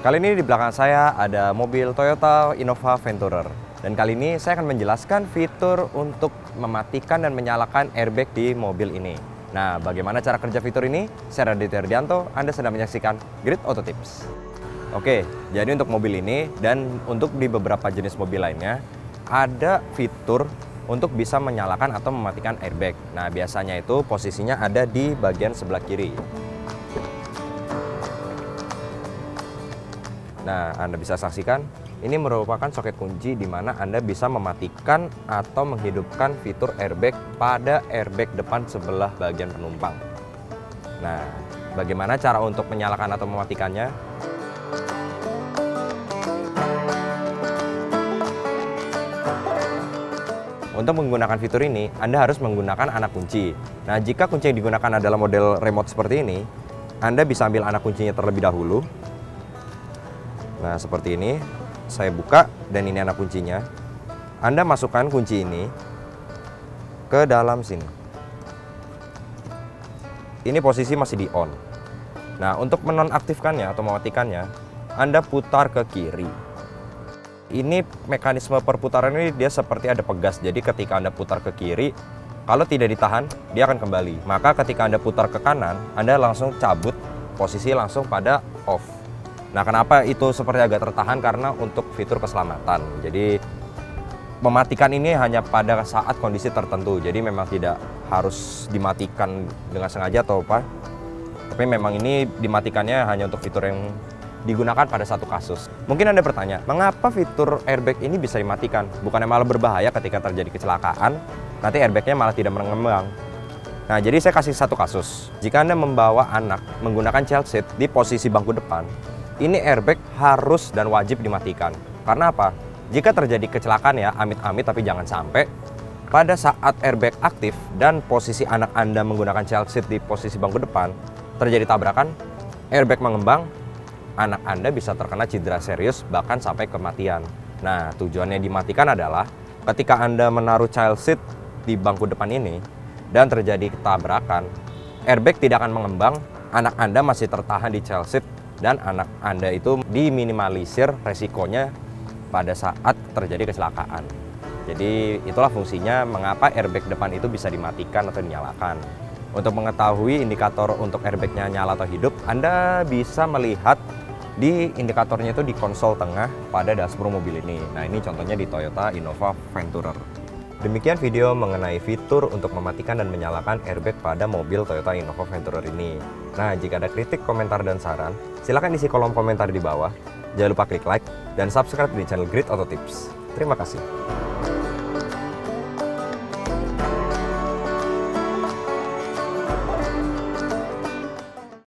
Kali ini di belakang saya ada mobil Toyota Innova Venturer. Dan kali ini saya akan menjelaskan fitur untuk mematikan dan menyalakan airbag di mobil ini. Nah, bagaimana cara kerja fitur ini? Saya Raditya Ardianto, Anda sedang menyaksikan Grid Auto Tips. Oke, jadi untuk mobil ini dan untuk di beberapa jenis mobil lainnya, ada fitur untuk bisa menyalakan atau mematikan airbag. Nah, biasanya itu posisinya ada di bagian sebelah kiri. Nah, Anda bisa saksikan, ini merupakan soket kunci di mana Anda bisa mematikan atau menghidupkan fitur airbag pada airbag depan sebelah bagian penumpang. Nah, bagaimana cara untuk menyalakan atau mematikannya? Untuk menggunakan fitur ini, Anda harus menggunakan anak kunci. Nah, jika kunci yang digunakan adalah model remote seperti ini, Anda bisa ambil anak kuncinya terlebih dahulu. Nah, seperti ini, saya buka dan ini anak kuncinya. Anda masukkan kunci ini ke dalam sini. Ini posisi masih di on. Nah, untuk menonaktifkannya atau mematikannya, Anda putar ke kiri. Ini mekanisme perputaran ini dia seperti ada pegas. Jadi ketika Anda putar ke kiri, kalau tidak ditahan, dia akan kembali. Maka ketika Anda putar ke kanan, Anda langsung cabut, posisi langsung pada off. Nah, kenapa itu seperti agak tertahan? Karena untuk fitur keselamatan. Jadi mematikan ini hanya pada saat kondisi tertentu. Jadi memang tidak harus dimatikan dengan sengaja atau apa. Tapi memang ini dimatikannya hanya untuk fitur yang digunakan pada satu kasus. Mungkin Anda bertanya, mengapa fitur airbag ini bisa dimatikan? Bukannya malah berbahaya ketika terjadi kecelakaan, nanti airbagnya malah tidak mengembang. Nah, jadi saya kasih satu kasus. Jika Anda membawa anak menggunakan child seat di posisi bangku depan, ini airbag harus dan wajib dimatikan. Karena apa? Jika terjadi kecelakaan ya, amit-amit tapi jangan sampai, pada saat airbag aktif dan posisi anak Anda menggunakan child seat di posisi bangku depan, terjadi tabrakan, airbag mengembang, anak Anda bisa terkena cedera serius bahkan sampai kematian. Nah, tujuannya dimatikan adalah ketika Anda menaruh child seat di bangku depan ini dan terjadi tabrakan, airbag tidak akan mengembang, anak Anda masih tertahan di child seat dan anak Anda itu diminimalisir resikonya pada saat terjadi kecelakaan. Jadi itulah fungsinya mengapa airbag depan itu bisa dimatikan atau dinyalakan. Untuk mengetahui indikator untuk airbagnya nyala atau hidup, Anda bisa melihat di indikatornya itu di konsol tengah pada dashboard mobil ini. Nah, ini contohnya di Toyota Innova Venturer. Demikian video mengenai fitur untuk mematikan dan menyalakan airbag pada mobil Toyota Innova Venturer ini. Nah, jika ada kritik, komentar, dan saran, silakan isi kolom komentar di bawah. Jangan lupa klik like dan subscribe di channel Grid Auto Tips. Terima kasih.